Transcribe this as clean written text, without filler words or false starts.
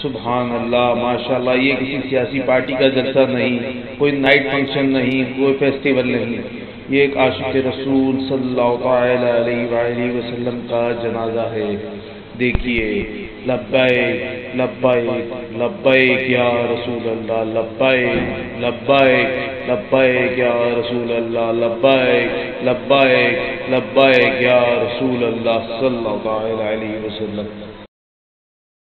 सुभान अल्लाह, माशाल्लाह। ये किसी सियासी पार्टी का जलसा नहीं, कोई नाइट फंक्शन नहीं, कोई फेस्टिवल नहीं, ये एक आशिक रसूल सल्लल्लाहु अलैहि वसल्लम का जनाजा है। देखिए, लब्बैक लब्बैक लब्बैक या रसूल अल्लाह, लब्बैक लब्बैक लब्बैक या रसूल अल्लाह, लब्बैक लब्बैक लब्बैक या रसूल अल्लाह सल्लल्लाहु अलैहि वसल्लम।